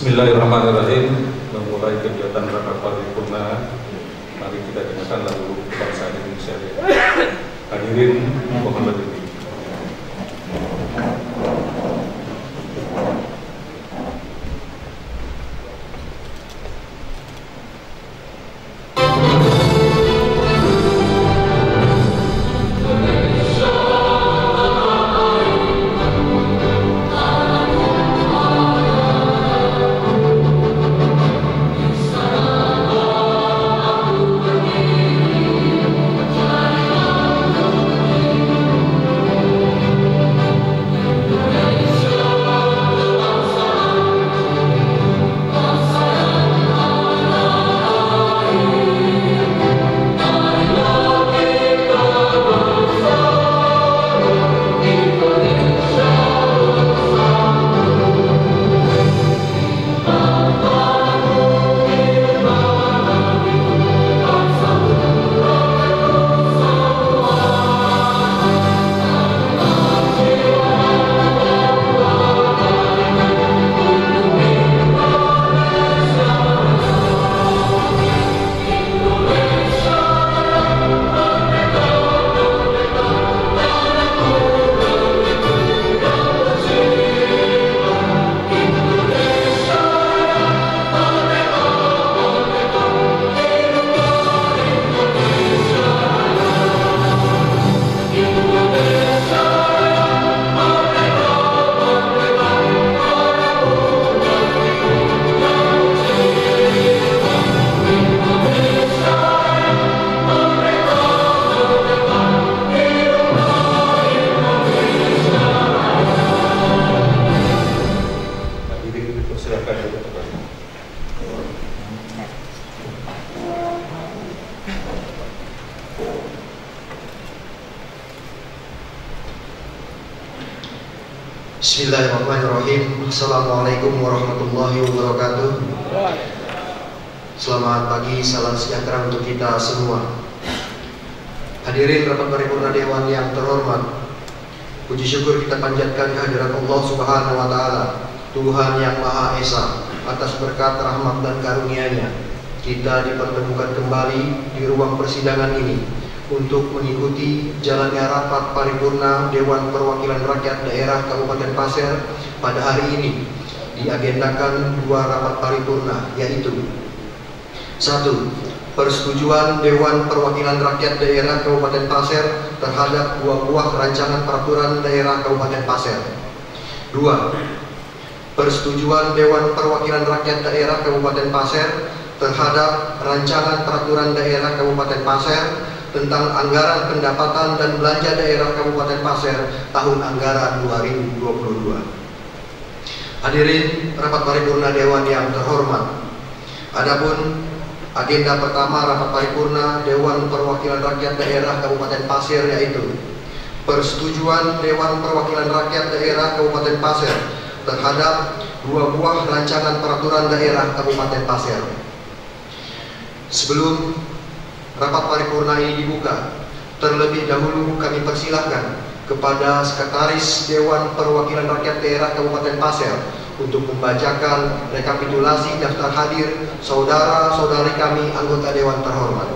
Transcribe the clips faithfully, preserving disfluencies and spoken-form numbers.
Bismillahirrahmanirrahim. Memulai kegiatan rapat paripurna, mari kita dengarkan lagu bangsa Indonesia. Hadirin mohon berdiri. Bismillahirrahmanirrahim. Assalamualaikum warahmatullahi wabarakatuh. Selamat pagi, salam sejahtera untuk kita semua. Hadirin rapat paripurna Dewan yang terhormat, puji syukur kita panjatkan kehadirat Allah Subhanahu wa Ta'ala, Tuhan yang Maha Esa, atas berkat rahmat dan karunia-Nya kita dipertemukan kembali di ruang persidangan ini untuk mengikuti jalannya rapat paripurna Dewan Perwakilan Rakyat Daerah Kabupaten Pasir pada hari ini. Diagendakan dua rapat paripurna, yaitu satu. Persetujuan Dewan Perwakilan Rakyat Daerah Kabupaten Pasir terhadap dua buah rancangan peraturan daerah Kabupaten Pasir. Dua. Persetujuan Dewan Perwakilan Rakyat Daerah Kabupaten Pasir terhadap rancangan peraturan daerah Kabupaten Pasir tentang anggaran pendapatan dan belanja daerah Kabupaten Pasir tahun anggaran dua ribu dua puluh dua. Hadirin rapat paripurna Dewan yang terhormat, adapun agenda pertama rapat paripurna Dewan Perwakilan Rakyat Daerah Kabupaten Pasir yaitu persetujuan Dewan Perwakilan Rakyat Daerah Kabupaten Pasir terhadap dua buah rancangan peraturan daerah Kabupaten Pasir. Sebelum rapat paripurna ini dibuka, terlebih dahulu kami persilahkan kepada Sekretaris Dewan Perwakilan Rakyat Daerah Kabupaten Pasir untuk membacakan rekapitulasi daftar hadir saudara-saudari kami anggota Dewan terhormat.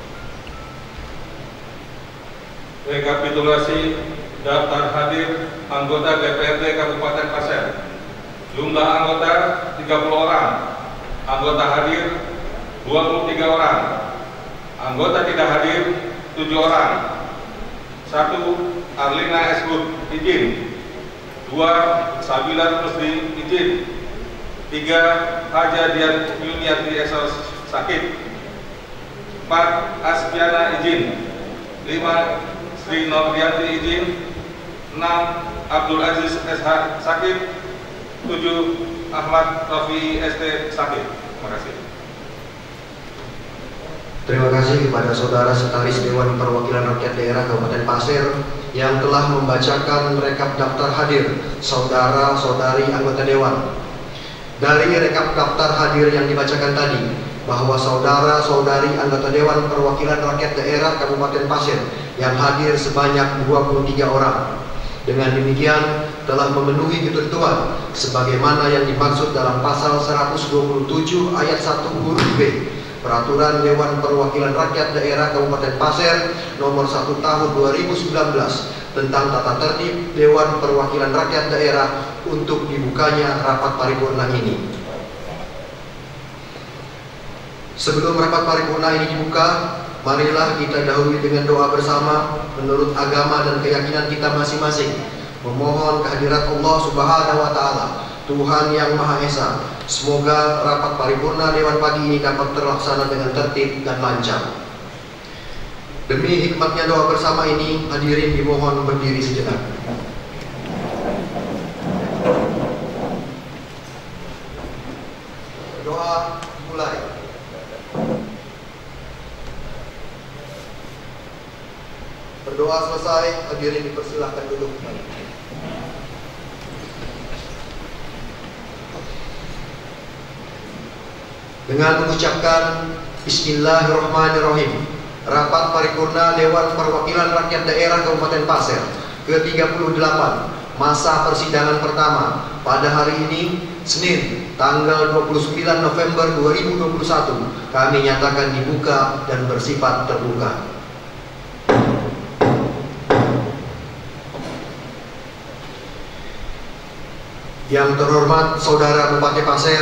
Rekapitulasi daftar hadir anggota D P R D Kabupaten Pasir. Jumlah anggota tiga puluh orang, anggota hadir dua puluh tiga orang. Anggota tidak hadir tujuh orang. Satu, Arlina Esbud izin. Dua, Sabila Rusdi izin. Tiga, Haja Dian Yuniati Esos sakit. Empat, Asfiana izin. Lima, Sri Nurdianti izin. Enam, Abdul Aziz S H sakit. Tujuh, Ahmad Rafi S T sakit. Terima kasih. Terima kasih kepada Saudara Sekretaris Dewan Perwakilan Rakyat Daerah Kabupaten Pasir yang telah membacakan rekap daftar hadir saudara-saudari anggota Dewan. Dari rekap daftar hadir yang dibacakan tadi, bahwa saudara-saudari anggota Dewan Perwakilan Rakyat Daerah Kabupaten Pasir yang hadir sebanyak dua puluh tiga orang. Dengan demikian, telah memenuhi ketentuan sebagaimana yang dimaksud dalam pasal seratus dua puluh tujuh ayat satu huruf B Peraturan Dewan Perwakilan Rakyat Daerah Kabupaten Pasir nomor satu tahun dua ribu sembilan belas tentang tata tertib Dewan Perwakilan Rakyat Daerah untuk dibukanya rapat paripurna ini. Sebelum rapat paripurna ini dibuka, marilah kita dahului dengan doa bersama menurut agama dan keyakinan kita masing-masing, memohon kehadirat Allah Subhanahu wa Ta'ala, Tuhan yang Maha Esa. Semoga rapat paripurna Dewan pagi ini dapat terlaksana dengan tertib dan lancar. Demi hikmatnya doa bersama ini, hadirin dimohon berdiri sejenak. Doa mulai. Berdoa selesai, hadirin dipersilahkan duduk kembali. Dengan mengucapkan Bismillahirrahmanirrahim, rapat paripurna Dewan Perwakilan Rakyat Daerah Kabupaten Pasir ke tiga puluh delapan, masa persidangan pertama pada hari ini, Senin, tanggal dua puluh sembilan November dua ribu dua puluh satu, kami nyatakan dibuka dan bersifat terbuka. Yang terhormat Saudara Bupati Pasir,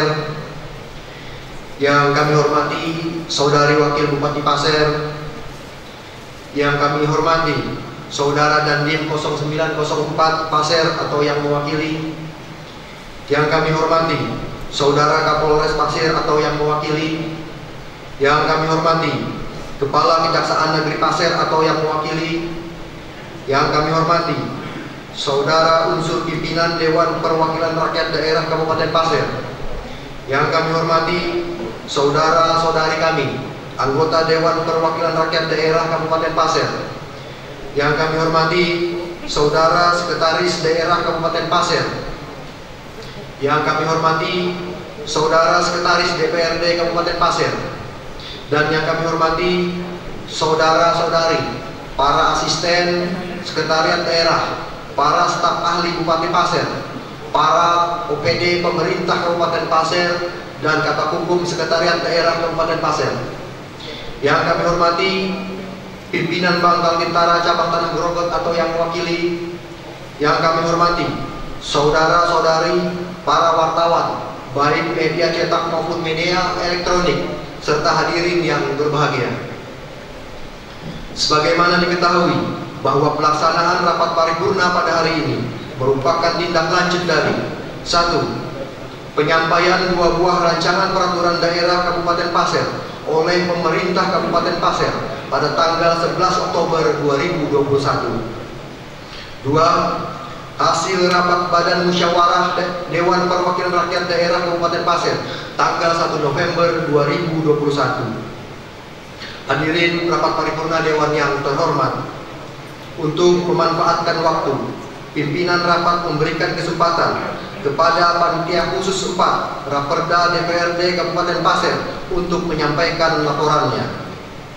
yang kami hormati Saudari Wakil Bupati Pasir, yang kami hormati Saudara Dandim nol sembilan nol empat Pasir atau yang mewakili, yang kami hormati Saudara Kapolres Pasir atau yang mewakili, yang kami hormati Kepala Kejaksaan Negeri Pasir atau yang mewakili, yang kami hormati Saudara unsur pimpinan Dewan Perwakilan Rakyat Daerah Kabupaten Pasir, yang kami hormati saudara-saudari kami, anggota Dewan Perwakilan Rakyat Daerah Kabupaten Pasir, yang kami hormati Saudara Sekretaris Daerah Kabupaten Pasir, yang kami hormati Saudara Sekretaris D P R D Kabupaten Pasir, dan yang kami hormati saudara-saudari, para asisten Sekretariat Daerah, para staf ahli Bupati Pasir, para O P D pemerintah Kabupaten Pasir, dan Kata Hukum Sekretariat Daerah Kabupaten Pasir. Yang kami hormati pimpinan Bangkal Tentara Cabang Tanah Grogot atau yang mewakili, yang kami hormati saudara-saudari, para wartawan, baik media cetak maupun media elektronik, serta hadirin yang berbahagia. Sebagaimana diketahui bahwa pelaksanaan rapat paripurna pada hari ini merupakan tindak lanjut dari satu. Penyampaian dua buah rancangan peraturan daerah Kabupaten Pasir oleh pemerintah Kabupaten Pasir pada tanggal sebelas Oktober dua ribu dua puluh satu. Dua. Hasil rapat Badan Musyawarah Dewan Perwakilan Rakyat Daerah Kabupaten Pasir tanggal satu November dua ribu dua puluh satu. Hadirin rapat paripurna Dewan yang terhormat, untuk memanfaatkan waktu, pimpinan rapat memberikan kesempatan kepada Panitia Khusus empat Raperda D P R D Kabupaten Pasir untuk menyampaikan laporannya.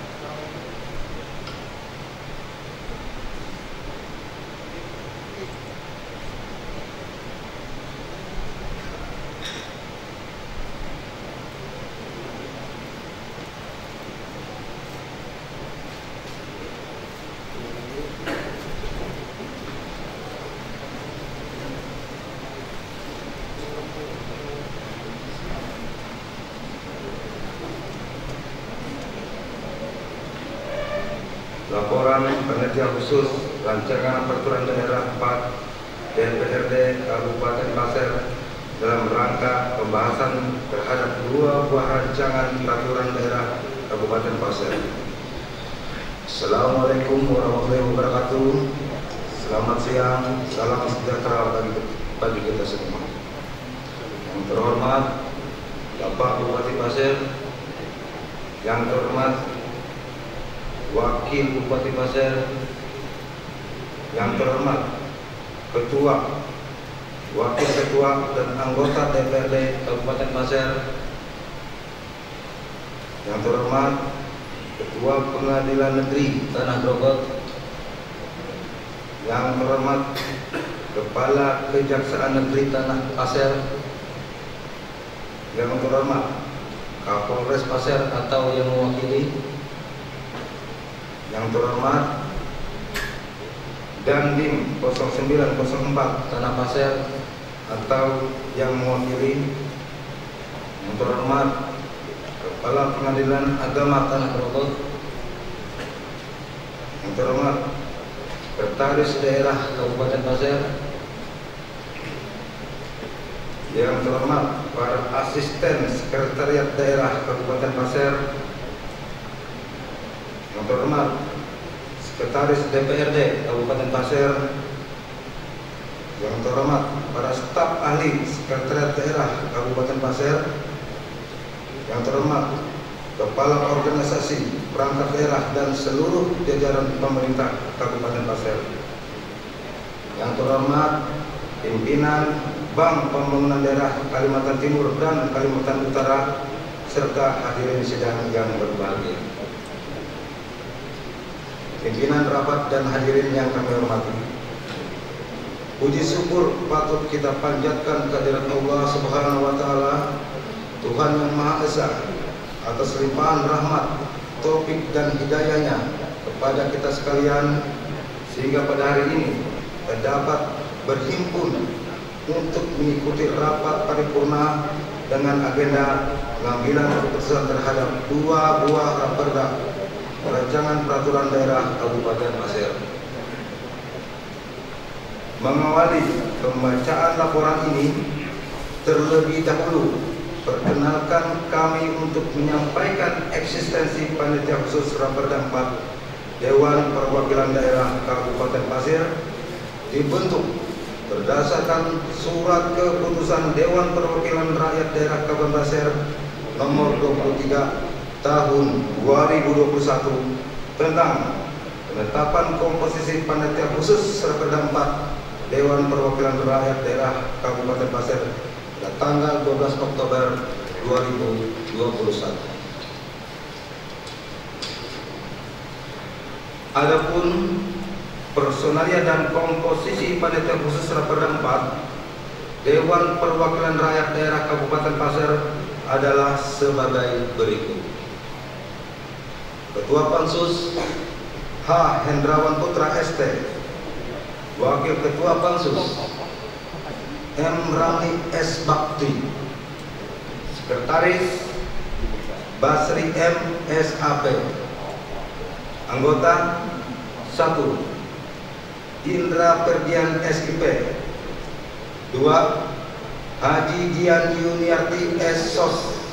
Laporan Panitia Khusus Rancangan Peraturan Daerah empat D P R D Kabupaten Pasir dalam rangka pembahasan terhadap dua buah rancangan peraturan daerah Kabupaten Pasir. Assalamualaikum warahmatullahi wabarakatuh. Selamat siang, salam sejahtera bagi, bagi kita semua. Yang terhormat Bapak Bupati Pasir, yang terhormat Wakil Bupati Pasir, yang terhormat Ketua, Wakil Ketua dan anggota D P R D Kabupaten Pasir, yang terhormat Ketua Pengadilan Negeri Tanah Grogot, yang terhormat Kepala Kejaksaan Negeri Tanah Pasir yang terhormat Kapolres Pasir atau yang mewakili, yang terhormat Dandim nol sembilan nol empat Tanah Pasir atau yang mewakili, yang terhormat Kepala Pengadilan Agama Tanah Grogol, yang terhormat Sekretaris Daerah Kabupaten Pasir, yang terhormat para asisten Sekretariat Daerah Kabupaten Pasir, yang terhormat Sekretaris D P R D Kabupaten Pasir, yang terhormat para staf ahli Sekretariat Daerah Kabupaten Pasir, yang terhormat Kepala Organisasi Perangkat Daerah dan seluruh jajaran pemerintah Kabupaten Pasir, yang terhormat pimpinan Bank Pembangunan Daerah Kalimantan Timur dan Kalimantan Utara, serta hadirin sidang yang berbahagia. Pimpinan rapat dan hadirin yang kami hormati, puji syukur patut kita panjatkan kehadirat Allah Subhanahu wa Ta'ala, Tuhan yang Maha Esa, atas limpahan rahmat, taufik dan hidayahnya kepada kita sekalian, sehingga pada hari ini kita dapat berhimpun untuk mengikuti rapat paripurna dengan agenda pengambilan keputusan terhadap dua buah raperda Rancangan Peraturan Daerah Kabupaten Pasir. Mengawali pembacaan laporan ini, terlebih dahulu perkenalkan kami untuk menyampaikan eksistensi Panitia Khusus Raperda empat Dewan Perwakilan Daerah Kabupaten Pasir dibentuk berdasarkan Surat Keputusan Dewan Perwakilan Rakyat Daerah Kabupaten Pasir nomor dua puluh tiga tahun dua ribu dua puluh satu tentang penetapan komposisi Panitia Khusus Raperda empat Dewan Perwakilan Rakyat Daerah Kabupaten Pasir pada tanggal dua belas Oktober dua ribu dua puluh satu. Adapun personalia dan komposisi Panitia Khusus Raperda empat Dewan Perwakilan Rakyat Daerah Kabupaten Pasir adalah sebagai berikut. Ketua Pansus H. Hendrawan Putra S T, Wakil Ketua Pansus M. Ramli S. Bakti, Sekretaris Basri M. S A P, Anggota satu Indra Ferdian S I P, dua Haji Dian Yuniarti S. Sos,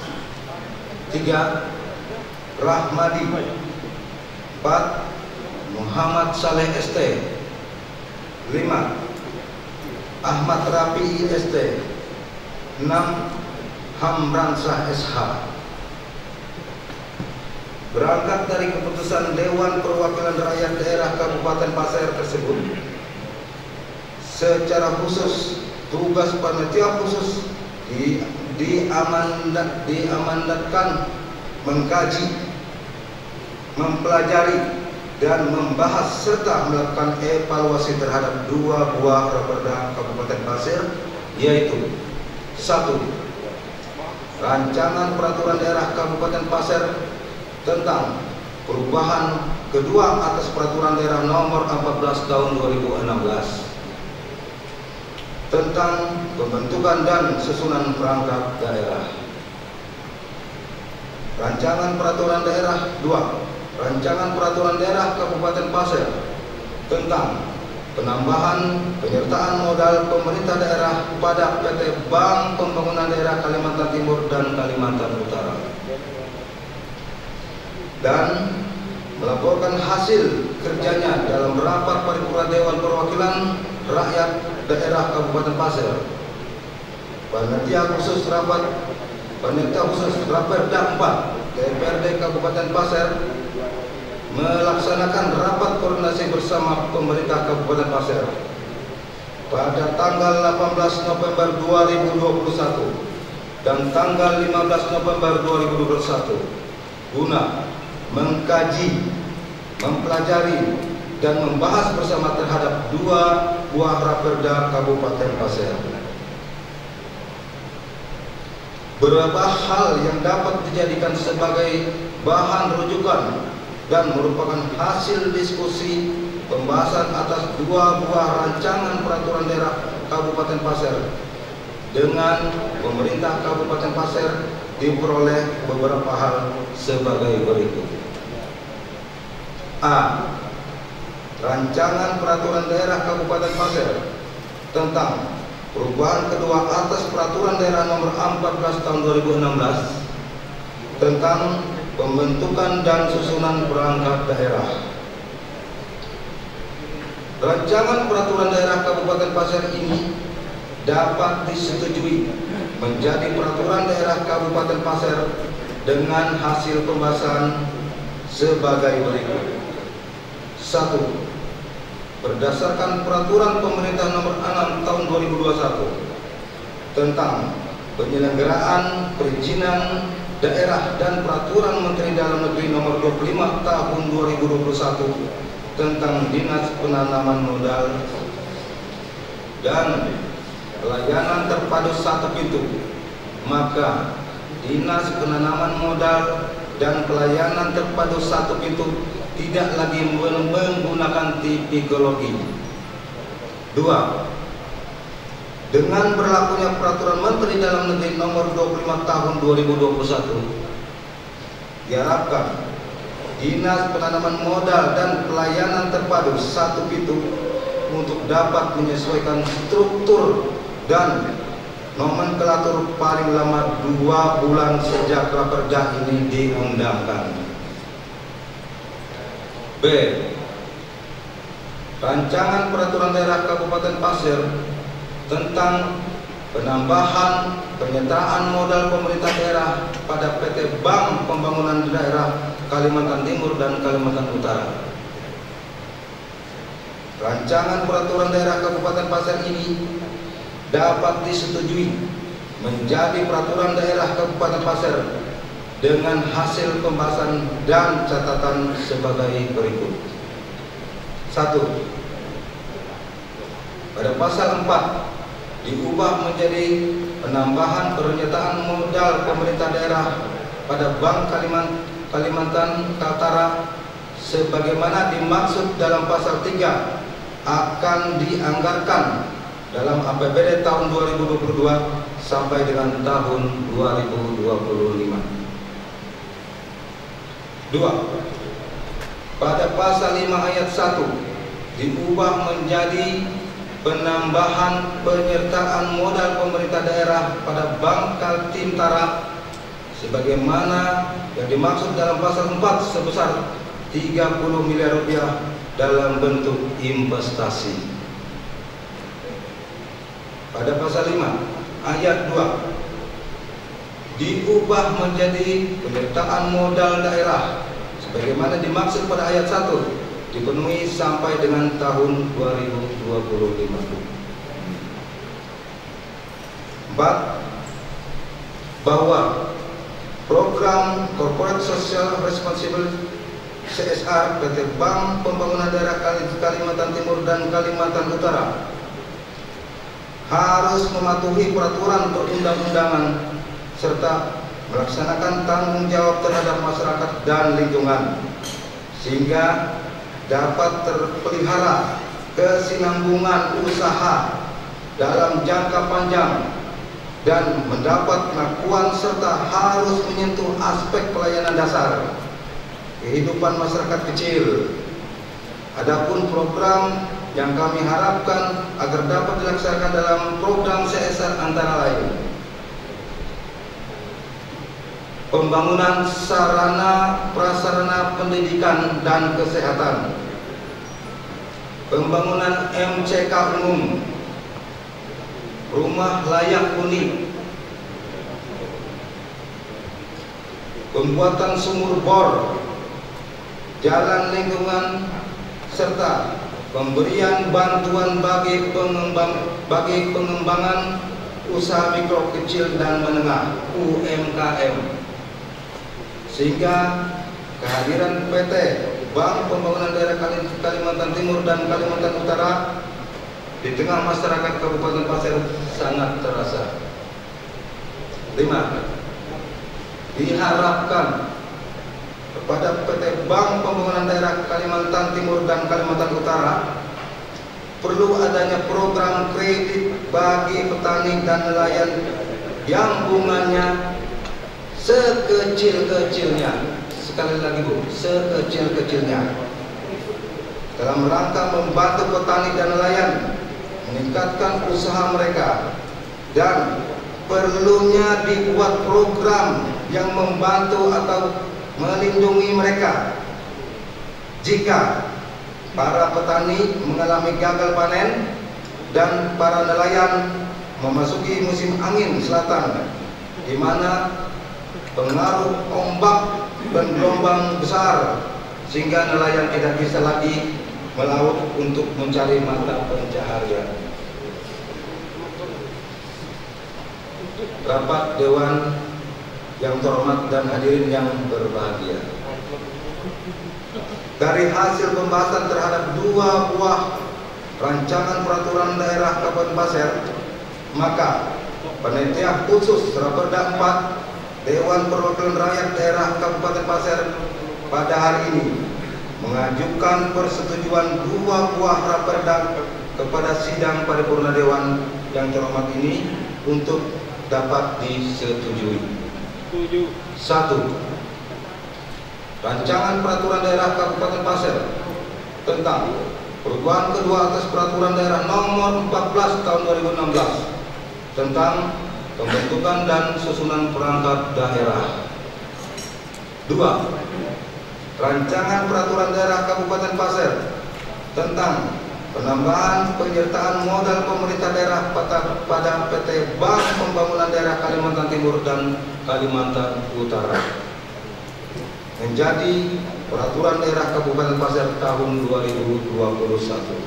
tiga Rahmadi, empat Muhammad Saleh S T, lima Ahmad Rafi S T, enam Hamransah S H. Berangkat dari keputusan Dewan Perwakilan Rakyat Daerah Kabupaten Pasir tersebut, secara khusus tugas panitia khusus di, diamandat, diamandatkan mengkaji, mempelajari dan membahas serta melakukan evaluasi terhadap dua buah raperda Kabupaten Pasir, yaitu satu Rancangan Peraturan Daerah Kabupaten Pasir tentang perubahan kedua atas Peraturan Daerah Nomor empat belas Tahun dua ribu enam belas tentang pembentukan dan susunan perangkat daerah. Rancangan Peraturan Daerah dua Rancangan Peraturan Daerah Kabupaten Pasir tentang penambahan penyertaan modal pemerintah daerah pada P T Bank Pembangunan Daerah Kalimantan Timur dan Kalimantan Utara, dan melaporkan hasil kerjanya dalam rapat paripurna Dewan Perwakilan Rakyat Daerah Kabupaten Pasir. Panitia khusus rapat Panitia khusus Raperda empat D P R D Kabupaten Pasir melaksanakan rapat koordinasi bersama pemerintah Kabupaten Pasir pada tanggal delapan belas November dua ribu dua puluh satu dan tanggal lima belas November dua ribu dua puluh satu guna mengkaji, mempelajari dan membahas bersama terhadap dua buah Raperda Kabupaten Pasir. Beberapa hal yang dapat dijadikan sebagai bahan rujukan dan merupakan hasil diskusi pembahasan atas dua buah rancangan peraturan daerah Kabupaten Pasir dengan pemerintah Kabupaten Pasir diperoleh beberapa hal sebagai berikut. A. Rancangan peraturan daerah Kabupaten Pasir tentang perubahan kedua atas peraturan daerah nomor empat belas tahun dua ribu enam belas tentang pembentukan dan susunan perangkat daerah. Rancangan peraturan daerah Kabupaten Pasir ini dapat disetujui menjadi peraturan daerah Kabupaten Pasir dengan hasil pembahasan sebagai berikut. Satu. Berdasarkan peraturan pemerintah nomor enam tahun dua ribu dua puluh satu tentang penyelenggaraan perizinan daerah dan peraturan Menteri Dalam Negeri nomor dua puluh lima tahun dua ribu dua puluh satu tentang Dinas Penanaman Modal dan Pelayanan Terpadu Satu Pintu, maka Dinas Penanaman Modal dan Pelayanan Terpadu Satu Pintu tidak lagi menggunakan tipikologi. Dua. Dengan berlakunya peraturan Menteri Dalam Negeri nomor dua puluh lima tahun dua ribu dua puluh satu, diharapkan Dinas Penanaman Modal dan Pelayanan Terpadu Satu Pintu untuk dapat menyesuaikan struktur dan nomenklatur paling lama dua bulan sejak Raperda ini diundangkan. B. Rancangan peraturan daerah Kabupaten Pasir tentang penambahan penyertaan modal pemerintah daerah pada P T Bank Pembangunan Daerah Kalimantan Timur dan Kalimantan Utara. Rancangan peraturan daerah Kabupaten Pasir ini dapat disetujui menjadi peraturan daerah Kabupaten Pasir dengan hasil pembahasan dan catatan sebagai berikut. Satu. Pada pasal empat diubah menjadi penambahan pernyataan modal pemerintah daerah pada Bank Kalimantan, Kalimantan Utara sebagaimana dimaksud dalam pasal tiga akan dianggarkan dalam A P B D tahun dua ribu dua puluh dua sampai dengan tahun dua ribu dua puluh lima. Dua. Pada pasal lima ayat satu diubah menjadi penambahan penyertaan modal pemerintah daerah pada Bank Kaltimtara sebagaimana yang dimaksud dalam pasal empat sebesar tiga puluh miliar rupiah dalam bentuk investasi. Pada pasal lima ayat dua diubah menjadi penyertaan modal daerah sebagaimana dimaksud pada ayat satu dipenuhi sampai dengan tahun dua ribu dua puluh lima. Empat. Bahwa program Corporate Social Responsibility C S R P T Bank Pembangunan Daerah Kalimantan Timur dan Kalimantan Utara harus mematuhi peraturan perundang-undangan serta melaksanakan tanggung jawab terhadap masyarakat dan lingkungan sehingga dapat terpelihara kesinambungan usaha dalam jangka panjang dan mendapat pengakuan serta harus menyentuh aspek pelayanan dasar kehidupan masyarakat kecil. Adapun program yang kami harapkan agar dapat dilaksanakan dalam program C S R antara lain pembangunan sarana prasarana pendidikan dan kesehatan, pembangunan M C K umum, rumah layak huni, pembuatan sumur bor, jalan lingkungan, serta pemberian bantuan bagi pengembang bagi pengembangan usaha mikro kecil dan menengah U M K M, sehingga kehadiran P T Bank Pembangunan Daerah Kalimantan Timur dan Kalimantan Utara di tengah masyarakat Kabupaten Pasir sangat terasa. Lima, diharapkan kepada P T Bank Pembangunan Daerah Kalimantan Timur dan Kalimantan Utara perlu adanya program kredit bagi petani dan nelayan yang bunganya sekecil-kecilnya. Sekali lagi Bu, sekecil-kecilnya, dalam rangka membantu petani dan nelayan meningkatkan usaha mereka, dan perlunya dibuat program yang membantu atau melindungi mereka jika para petani mengalami gagal panen dan para nelayan memasuki musim angin selatan, di mana pengaruh ombak dan gelombang besar sehingga nelayan tidak bisa lagi melaut untuk mencari mata pencaharian. Rapat Dewan yang terhormat dan hadirin yang berbahagia, dari hasil pembahasan terhadap dua buah rancangan peraturan daerah Kabupaten Pasir, maka panitia khusus Raperda empat Dewan Perwakilan Rakyat Daerah Kabupaten Pasir pada hari ini mengajukan persetujuan dua buah raperda kepada sidang paripurna Dewan yang terhormat ini untuk dapat disetujui. Satu, rancangan peraturan daerah Kabupaten Pasir tentang perubahan kedua atas peraturan daerah nomor empat belas tahun dua ribu enam belas tentang pembentukan dan susunan perangkat daerah. Dua, rancangan peraturan daerah Kabupaten Pasir tentang penambahan penyertaan modal pemerintah daerah pada P T Bank Pembangunan Daerah Kalimantan Timur dan Kalimantan Utara menjadi peraturan daerah Kabupaten Pasir tahun dua ribu dua puluh satu.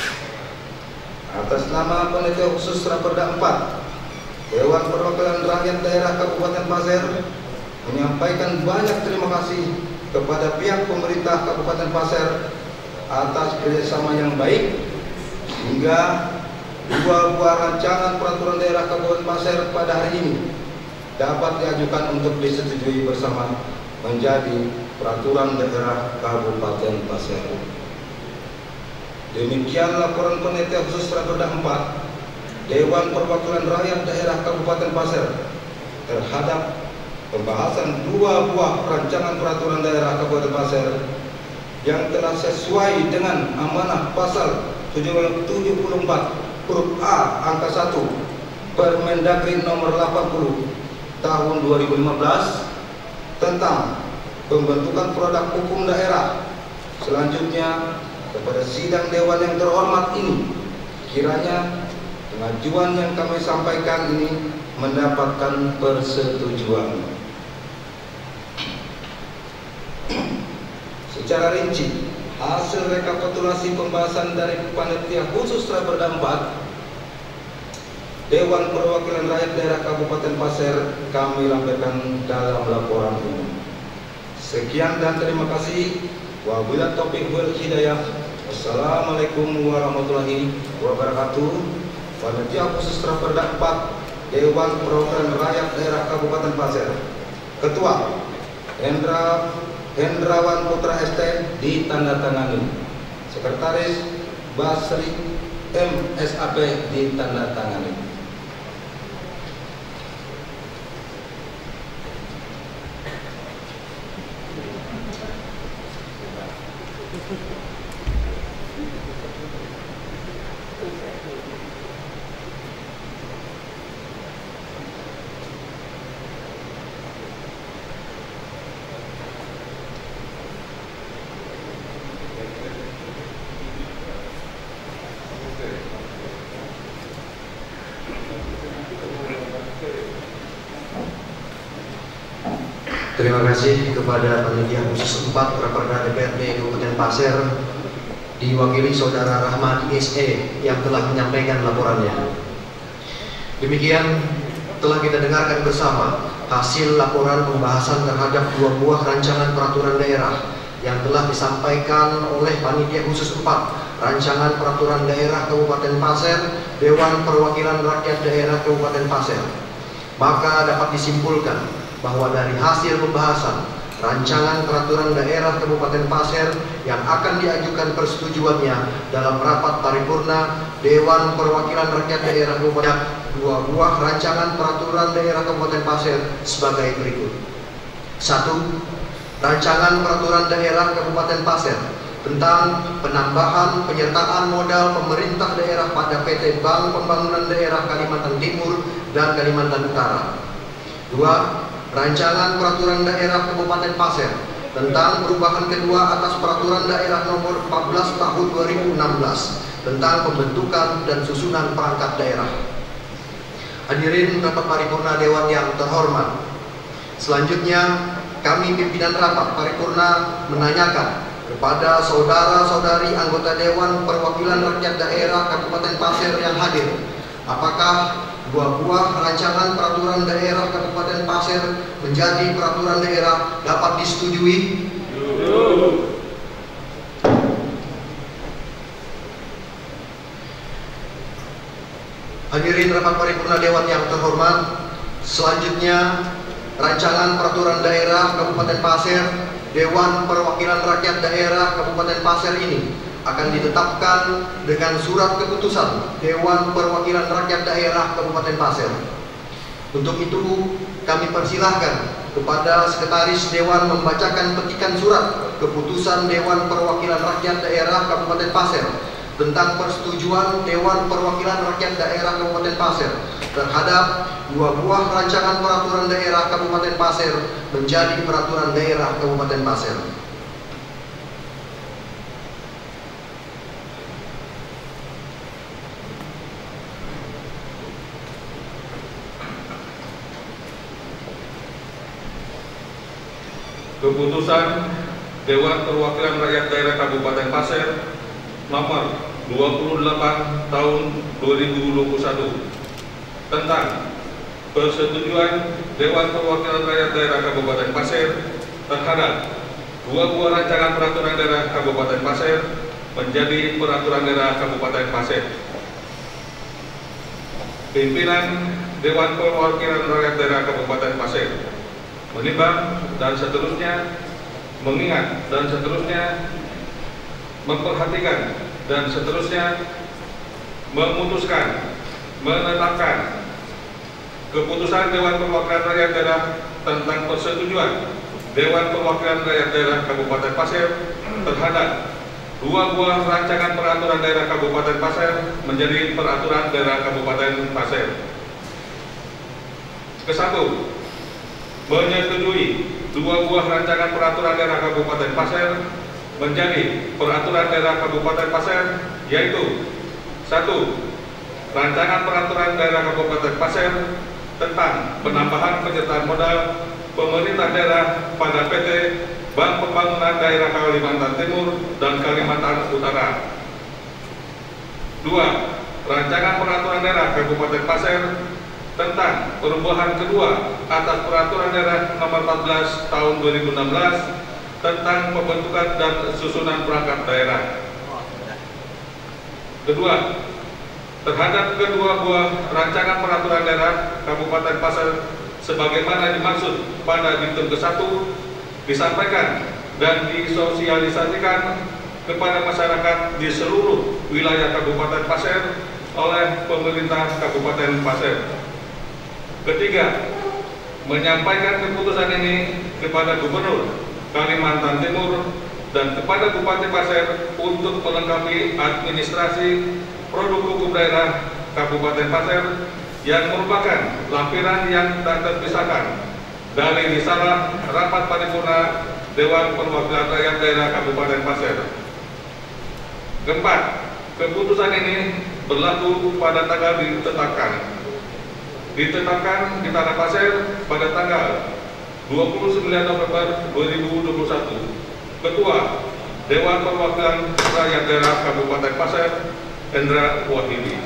Atas nama Panitia Khusus Raperda empat Dewan Perwakilan Rakyat Daerah Kabupaten Pasir menyampaikan banyak terima kasih kepada pihak pemerintah Kabupaten Pasir atas kerjasama yang baik hingga dua buah rancangan peraturan daerah Kabupaten Pasir pada hari ini dapat diajukan untuk disetujui bersama menjadi peraturan daerah Kabupaten Pasir. Demikian laporan panitia khusus Raperda empat Dewan Perwakilan Rakyat Daerah Kabupaten Pasir terhadap pembahasan dua buah rancangan peraturan daerah Kabupaten Pasir yang telah sesuai dengan amanah pasal tujuh puluh empat huruf A angka satu Permendagri nomor delapan puluh tahun dua ribu lima belas tentang pembentukan produk hukum daerah. Selanjutnya kepada sidang dewan yang terhormat ini, kiranya pengajuan yang kami sampaikan ini mendapatkan persetujuan. Secara rinci, hasil rekapitulasi pembahasan dari panitia khusus Raperda empat Dewan Perwakilan Rakyat Daerah Kabupaten Pasir kami lampirkan dalam laporan ini. Sekian dan terima kasih. Wabillahi taufiq wal hidayah. Wassalamualaikum warahmatullahi wabarakatuh. Panitia khusus Raperda empat Dewan Perwakilan Rakyat Daerah Kabupaten Pasir, Ketua Hendra Hendrawan Putra S T ditandatangani, Sekretaris Basri M S A P ditandatangani. Terima kasih kepada panitia khusus empat Raperda D P R D Kabupaten Pasir diwakili Saudara Rahmadi S E yang telah menyampaikan laporannya. Demikian telah kita dengarkan bersama hasil laporan pembahasan terhadap dua buah rancangan peraturan daerah yang telah disampaikan oleh panitia khusus empat Rancangan Peraturan Daerah Kabupaten Pasir, Dewan Perwakilan Rakyat Daerah Kabupaten Pasir. Maka dapat disimpulkan bahwa dari hasil pembahasan Rancangan Peraturan Daerah Kabupaten Pasir yang akan diajukan persetujuannya dalam rapat paripurna Dewan Perwakilan Rakyat Daerah Kabupaten, dua buah Rancangan Peraturan Daerah Kabupaten Pasir sebagai berikut. Satu. Rancangan Peraturan Daerah Kabupaten Pasir tentang penambahan penyertaan modal pemerintah daerah pada P T Bank Pembangunan Daerah Kalimantan Timur dan Kalimantan Utara. Dua. Rancangan Peraturan Daerah Kabupaten Pasir tentang perubahan kedua atas Peraturan Daerah Nomor empat belas Tahun dua ribu enam belas tentang pembentukan dan susunan perangkat daerah. Hadirin rapat paripurna Dewan yang terhormat, selanjutnya kami pimpinan rapat paripurna menanyakan kepada saudara-saudari anggota Dewan Perwakilan Rakyat Daerah Kabupaten Pasir yang hadir, apakah dua buah rancangan peraturan daerah Kabupaten Pasir menjadi peraturan daerah dapat disetujui? Hadirin rapat paripurna Dewan yang terhormat, selanjutnya Rancangan Peraturan Daerah Kabupaten Pasir, Dewan Perwakilan Rakyat Daerah Kabupaten Pasir ini akan ditetapkan dengan surat keputusan Dewan Perwakilan Rakyat Daerah Kabupaten Pasir. Untuk itu, kami persilahkan kepada Sekretaris Dewan membacakan petikan surat keputusan Dewan Perwakilan Rakyat Daerah Kabupaten Pasir tentang persetujuan Dewan Perwakilan Rakyat Daerah Kabupaten Pasir terhadap dua buah rancangan peraturan daerah Kabupaten Pasir menjadi peraturan daerah Kabupaten Pasir. Keputusan Dewan Perwakilan Rakyat Daerah Kabupaten Pasir nomor dua puluh delapan tahun dua ribu dua puluh satu tentang persetujuan Dewan Perwakilan Rakyat Daerah Kabupaten Pasir terhadap dua buah rancangan peraturan daerah Kabupaten Pasir menjadi peraturan daerah Kabupaten Pasir. Pimpinan Dewan Perwakilan Rakyat Daerah Kabupaten Pasir menimbang dan seterusnya, mengingat dan seterusnya, memperhatikan dan seterusnya, memutuskan, menetapkan keputusan Dewan Perwakilan Rakyat Daerah tentang persetujuan Dewan Perwakilan Rakyat Daerah Kabupaten Pasir terhadap dua buah rancangan peraturan daerah Kabupaten Pasir menjadi peraturan daerah Kabupaten Pasir. Kesatu, menyetujui dua buah rancangan peraturan daerah Kabupaten Pasir menjadi peraturan daerah Kabupaten Pasir, yaitu satu. Rancangan peraturan daerah Kabupaten Pasir tentang penambahan penyertaan modal pemerintah daerah pada P T Bank Pembangunan Daerah Kalimantan Timur dan Kalimantan Utara. Dua. Rancangan peraturan daerah Kabupaten Pasir tentang perubahan kedua atas peraturan daerah nomor empat belas tahun dua ribu enam belas tentang pembentukan dan susunan perangkat daerah. Kedua, terhadap kedua buah rancangan peraturan daerah Kabupaten Pasir sebagaimana dimaksud pada diktum ke satu disampaikan dan disosialisasikan kepada masyarakat di seluruh wilayah Kabupaten Pasir oleh pemerintah Kabupaten Pasir. Ketiga, menyampaikan keputusan ini kepada Gubernur Kalimantan Timur dan kepada Bupati Pasir untuk melengkapi administrasi produk hukum daerah Kabupaten Pasir yang merupakan lampiran yang tak terpisahkan dari risalah rapat paripurna Dewan Perwakilan Rakyat Daerah Kabupaten Pasir. Keempat, keputusan ini berlaku pada tanggal ditetapkan. Ditetapkan di Tanah Pasir pada tanggal dua puluh sembilan November dua ribu dua puluh satu. Ketua Dewan Perwakilan Rakyat Daerah Kabupaten Pasir, Hendra Wahyudi.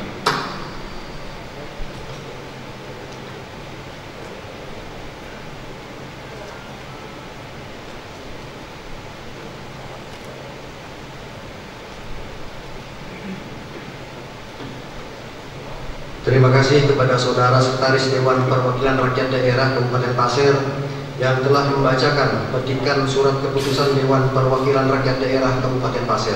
Terima kasih kepada Saudara Sekretaris Dewan Perwakilan Rakyat Daerah Kabupaten Pasir yang telah membacakan petikan surat keputusan Dewan Perwakilan Rakyat Daerah Kabupaten Pasir.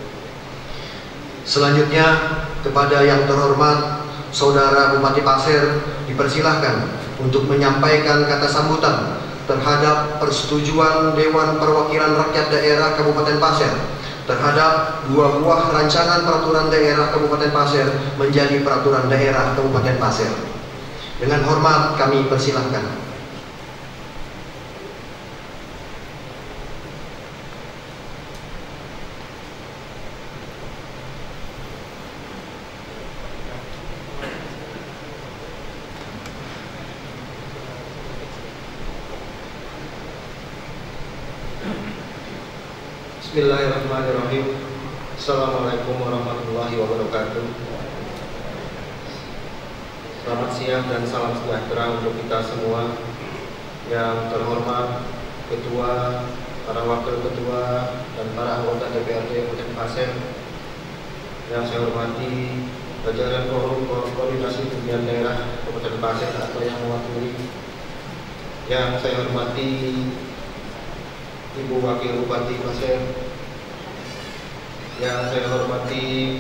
Selanjutnya, kepada yang terhormat Saudara Bupati Pasir dipersilahkan untuk menyampaikan kata sambutan terhadap persetujuan Dewan Perwakilan Rakyat Daerah Kabupaten Pasir terhadap dua buah rancangan peraturan daerah Kabupaten Pasir menjadi peraturan daerah Kabupaten Pasir. Dengan hormat kami persilahkan. Bismillahirrahmanirrahim. Assalamualaikum warahmatullahi wabarakatuh. Selamat siang dan salam sejahtera untuk kita semua. Yang terhormat Ketua, para Wakil Ketua, dan para anggota D P R D Kabupaten Pasir. Yang saya hormati jajaran Forum Koordinasi Pemilihan Daerah Kabupaten Pasir atau yang mewakili. Yang saya hormati Ibu Wakil Bupati Pasir, yang saya hormati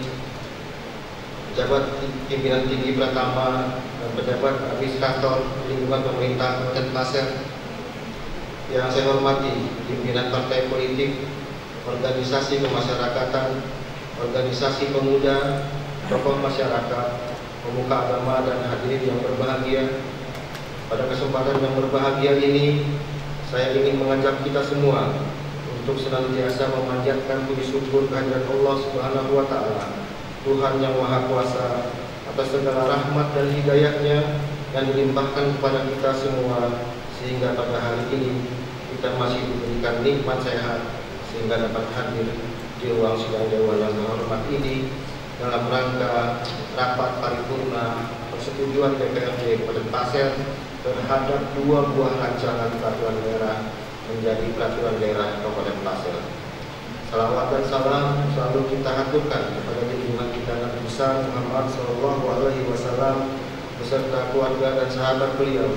pejabat pimpinan tinggi Pratama dan pejabat administrator lingkungan pemerintah Kabupaten Pasir, yang saya hormati pimpinan partai politik, organisasi kemasyarakatan, organisasi pemuda, tokoh masyarakat, pemuka agama, dan hadirin yang berbahagia. Pada kesempatan yang berbahagia ini, saya ingin mengajak kita semua untuk senantiasa memanjatkan puji syukur kehadirat Allah Subhanahu wa Ta'ala, Tuhan yang Maha Kuasa, atas segala rahmat dan hidayahnya yang dilimpahkan kepada kita semua, sehingga pada hari ini kita masih diberikan nikmat sehat sehingga dapat hadir di ruang sidang dewan yang terhormat ini dalam rangka rapat paripurna persetujuan D P R D Kabupaten Pasir terhadap dua buah rancangan peraturan daerah menjadi peraturan daerah Kabupaten Pasir. Salawat dan salam selalu kita haturkan kepada junjungan kita Nabi besar Muhammad Shallallahu Alaihi Wasallam beserta keluarga dan sahabat beliau,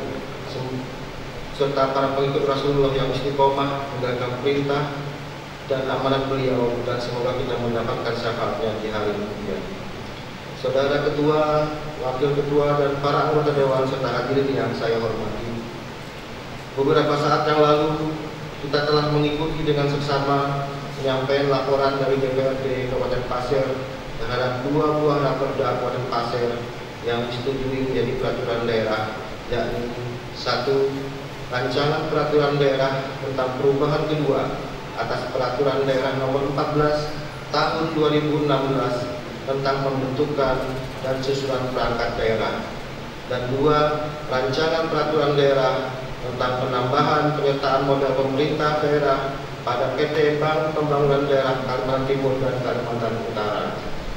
serta para pengikut Rasulullah yang istiqomah menjalankan perintah dan amanat beliau, dan semoga kita mendapatkan syafaatnya di hari kemudian. Saudara Ketua, Wakil Ketua, dan para anggota Dewan serta hadirin yang saya hormati, beberapa saat yang lalu kita telah mengikuti dengan seksama penyampaian laporan dari D P R D Kabupaten Pasir terhadap dua buah raperda Kabupaten Pasir yang disetujui menjadi peraturan daerah, yakni satu, rancangan peraturan daerah tentang perubahan kedua atas peraturan daerah nomor empat belas tahun dua ribu enam belas tentang pembentukan dan susunan perangkat daerah, dan dua, rancangan peraturan daerah tentang penambahan penyertaan modal pemerintah daerah pada P T Bank Pembangunan Daerah Kalimantan Timur dan Kalimantan Utara.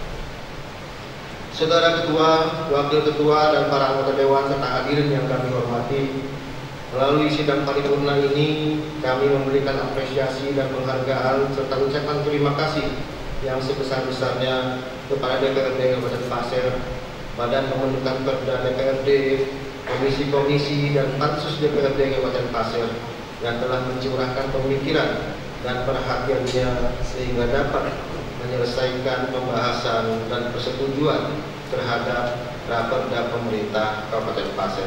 Saudara Ketua, Wakil Ketua, dan para anggota Dewan serta hadirin yang kami hormati, melalui sidang paripurna ini kami memberikan apresiasi dan penghargaan serta ucapan terima kasih yang sebesar-besarnya kepada D P R D Kabupaten Pasir, Badan Pembentukan Perda D P R D, komisi-komisi, dan pansus D P R D Kabupaten Pasir yang telah mencurahkan pemikiran dan perhatiannya sehingga dapat menyelesaikan pembahasan dan persetujuan terhadap raperda pemerintah Kabupaten Pasir.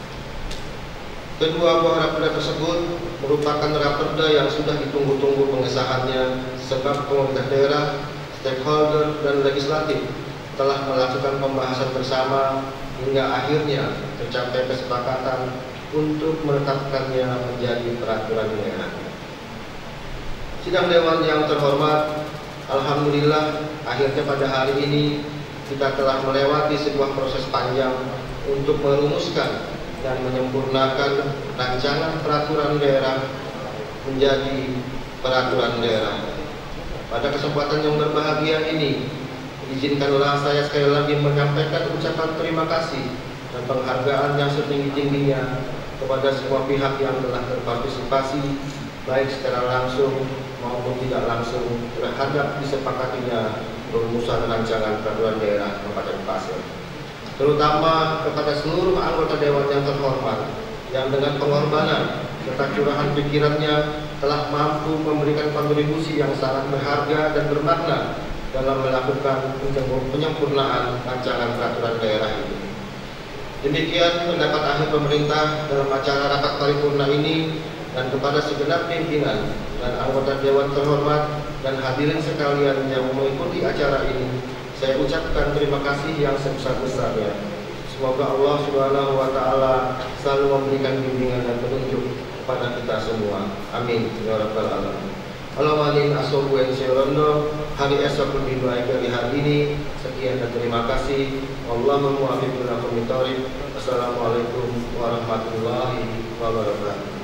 Kedua buah raperda tersebut merupakan raperda yang sudah ditunggu-tunggu pengesahannya, sebab pemerintah daerah, stakeholder, dan legislatif telah melakukan pembahasan bersama hingga akhirnya tercapai kesepakatan untuk menetapkannya menjadi peraturan daerah. Sidang Dewan yang terhormat, alhamdulillah akhirnya pada hari ini kita telah melewati sebuah proses panjang untuk merumuskan dan menyempurnakan rancangan peraturan daerah menjadi peraturan daerah. Pada kesempatan yang berbahagia ini, izinkanlah saya sekali lagi menyampaikan ucapan terima kasih dan penghargaan yang setinggi-tingginya kepada semua pihak yang telah berpartisipasi, baik secara langsung maupun tidak langsung, terhadap disepakatinya perumusan rancangan peraturan daerah Kabupaten Pasir. terutama kepada seluruh anggota Dewan yang terhormat yang dengan pengorbanan serta curahan pikirannya telah mampu memberikan kontribusi yang sangat berharga dan bermakna dalam melakukan penyempurnaan rancangan peraturan daerah ini. Demikian pendapat akhir pemerintah dalam acara rapat paripurna ini, dan kepada segenap pimpinan dan anggota Dewan terhormat dan hadirin sekalian yang mengikuti acara ini, saya ucapkan terima kasih yang sebesar-besarnya. Semoga Allah Subhanahu wa Ta'ala selalu memberikan bimbingan dan petunjuk kepada kita semua. Amin ya rabbal alamin. Alamin asobu en serono hari esok lebih baik dari hari ini. Sekian dan terima kasih. Allahumma muwaffiq lana fiq. Wassalamualaikum warahmatullahi wabarakatuh.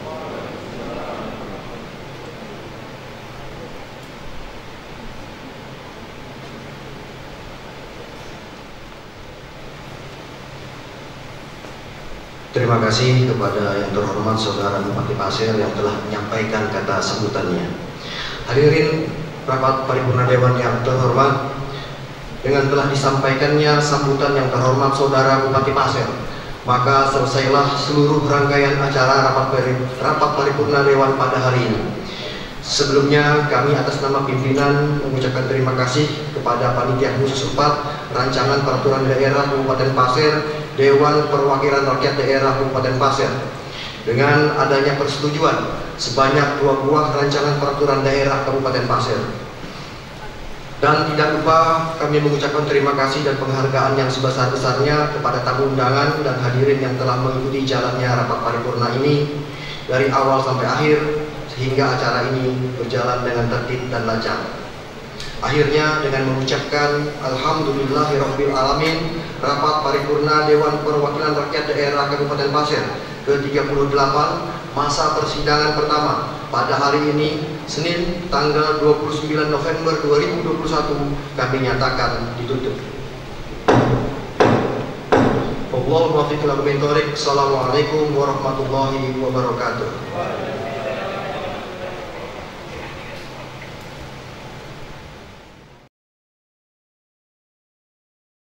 Terima kasih kepada yang terhormat Saudara Bupati Pasir yang telah menyampaikan kata sambutannya. Hadirin rapat paripurna Dewan yang terhormat, dengan telah disampaikannya sambutan yang terhormat Saudara Bupati Pasir, maka selesailah seluruh rangkaian acara rapat, rapat paripurna Dewan pada hari ini. Sebelumnya kami atas nama pimpinan mengucapkan terima kasih kepada Panitia Khusus empat Rancangan Peraturan Daerah Kabupaten Pasir, Dewan Perwakilan Rakyat Daerah Kabupaten Pasir, dengan adanya persetujuan sebanyak dua buah rancangan peraturan daerah Kabupaten Pasir. Dan tidak lupa kami mengucapkan terima kasih dan penghargaan yang sebesar-besarnya kepada tamu undangan dan hadirin yang telah mengikuti jalannya rapat paripurna ini dari awal sampai akhir, sehingga acara ini berjalan dengan tertib dan lancar. Akhirnya dengan mengucapkan Alhamdulillahirabbil alamin, rapat paripurna Dewan Perwakilan Rakyat Daerah Kabupaten Pasir ke tiga puluh delapan masa persidangan pertama pada hari ini, Senin tanggal dua puluh sembilan November dua ribu dua puluh satu, kami nyatakan ditutup. Assalamualaikum warahmatullahi wabarakatuh.